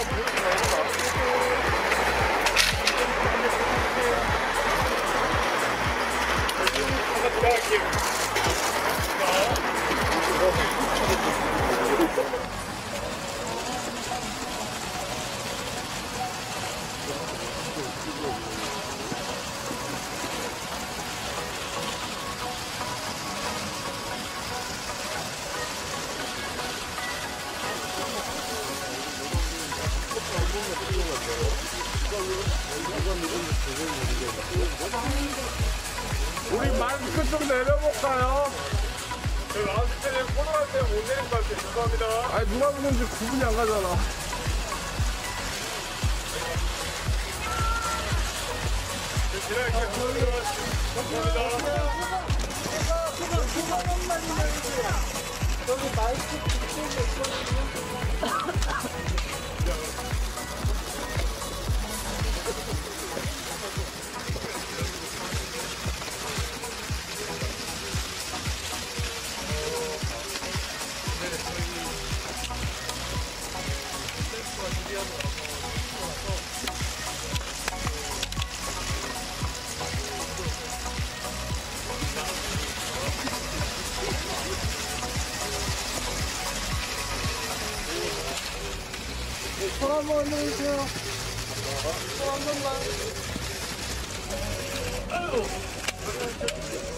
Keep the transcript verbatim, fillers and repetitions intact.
우리 마스크 좀 내려볼까요? 저 라스트에 코로나 때문에 못 내린 것 같아요. 죄송합니다. 아니, 누가 보는지 구분이 안 가잖아. 지나갈게요. 감사합니다. 여기 마이크 뒤쪽에 있거든요. 손 한번 내주세요. 손 한 번만.